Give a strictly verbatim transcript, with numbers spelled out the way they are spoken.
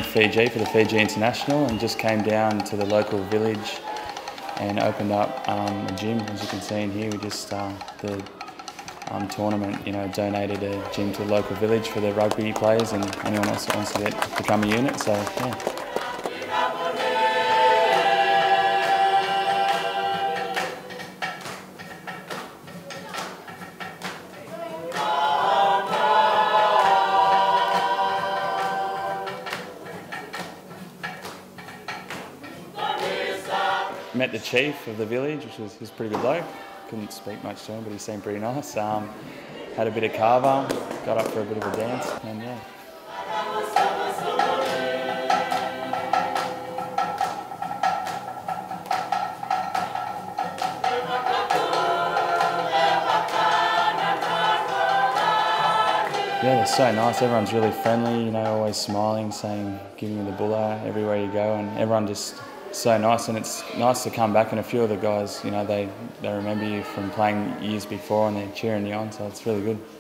Fiji for the Fiji International, and just came down to the local village and opened up um, a gym. As you can see in here, we just uh, the um, tournament, you know, donated a gym to a local village for the rugby players and anyone else that wants to get become a unit. So yeah. Met the chief of the village, which was, was a pretty good bloke. Couldn't speak much to him, but he seemed pretty nice. Um, had a bit of kava, got up for a bit of a dance, and yeah. Yeah, they're so nice. Everyone's really friendly, you know, always smiling, saying, giving you the bulla everywhere you go, and everyone just so nice. And it's nice to come back, and a few of the guys, you know, they, they remember you from playing years before and they're cheering you on, so it's really good.